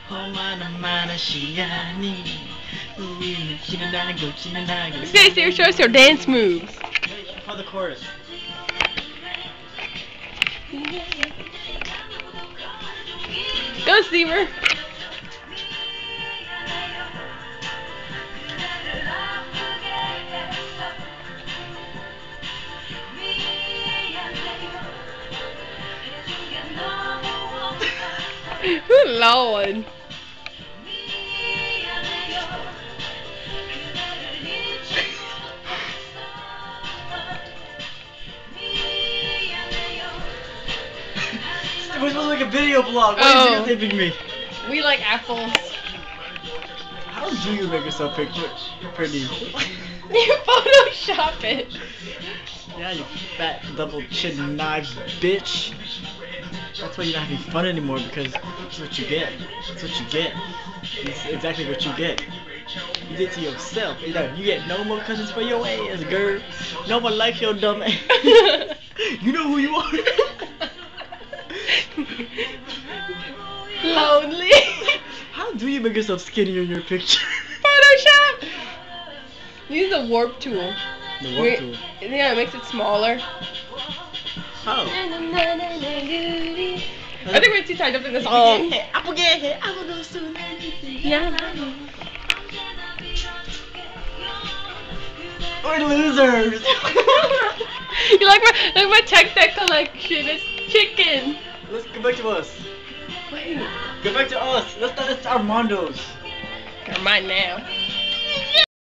Stacey, show us your dance moves. For the chorus. Go, Steamer. Good Lord. We're supposed to make a video blog. Why are you videotaping me? We like apples. How do you make yourself picture pretty? You Photoshop it. Yeah, you fat double chin knife bitch. That's why you're not having fun anymore, because that's what you get. That's what you get. It's exactly what you get. You did to yourself. You know, you get no more cousins for your ass, girl. No one likes your dumb ass. You know who you are. Lonely. How do you make yourself skinnier in your picture? Photoshop. Use the warp tool. The warp tool. Yeah, it makes it smaller. Oh. I think we're too tied up in this song. I forget it. I will go soon. Yeah. We're losers. You like my tech deck collection? It's chicken. Let's go back to us. Wait. Go back to us. Let's Armando's. They're mine now.